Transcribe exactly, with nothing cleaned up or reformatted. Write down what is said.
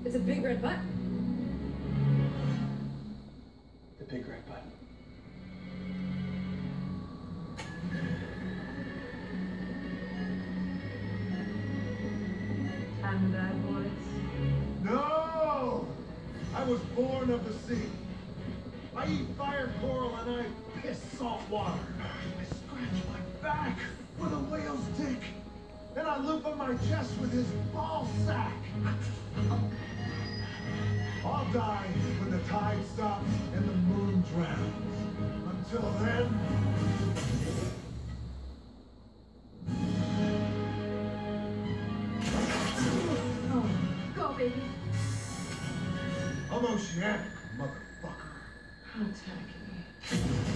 It's a big red button. The big red button. Time to die, boys. No! I was born of the sea. I eat fire coral and I piss salt water. I scratch my back with a whale's dick. And I loop on my chest with his ball sack. I'll die when the tide stops and the moon drowns. Until then... Oh, go, baby. I'm oceanic, motherfucker. How tacky.